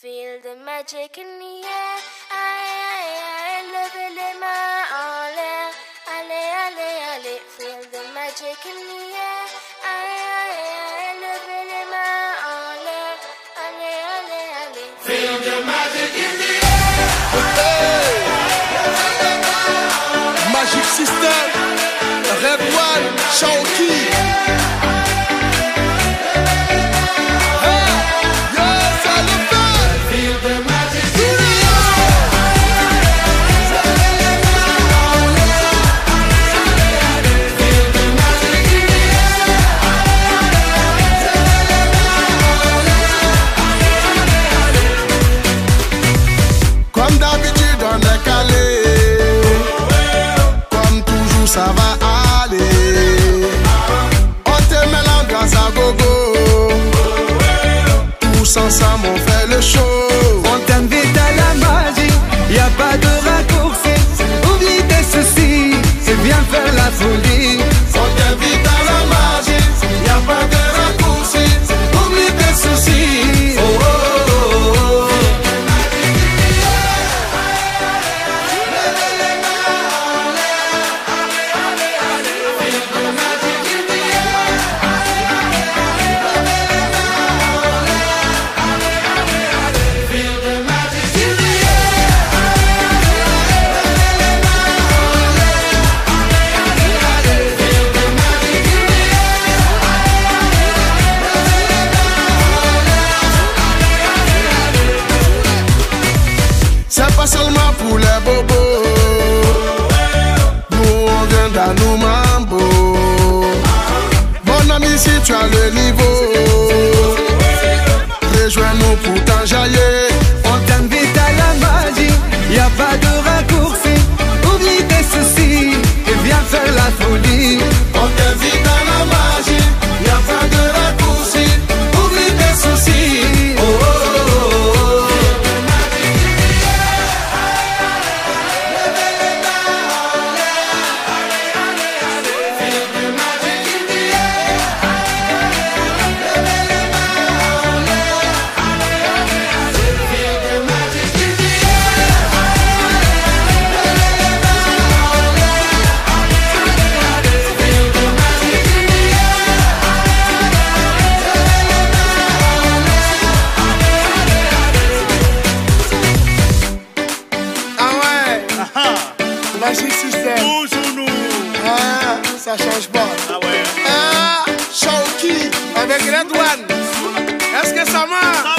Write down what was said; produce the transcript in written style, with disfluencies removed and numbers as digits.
Feel the magic in the air. Aïe, levez les mains en l'air. Allez, allez, allez. Feel the magic in the air. Aïe, levez les mains en l'air. Allez, allez, allez. Feel the magic in the air. Magic System, Red One, Shaoki. Comme d'habitude on est calé, comme toujours ça va aller. On te met l'ambiance à gogo, tous ensemble on fait le show. On t'invite à la magie, y a pas de raccourci. Oublie tes soucis et viens faire la folie. On t'invite à la magie, y a pas de raccourci. Oublie tes soucis. Oh, oh, oh, oh. C'est pas seulement pour les bobos, nous on vient d'Anou Mambo. Mon ami, si tu as le niveau, rejoins-nous pour t'enjailler. On t'invite à la magie, y a pas de raccourci. Oublie tes soucis et viens faire la folie. On t'invite à la magie, y a pas de raccourci. Oublie tes soucis. Oh, oh, oh, oh. Magic System. Toujours nous. Ah, ça change pas. Ah ouais. Ah, Shaoki avec Red One. Est-ce que ça marche?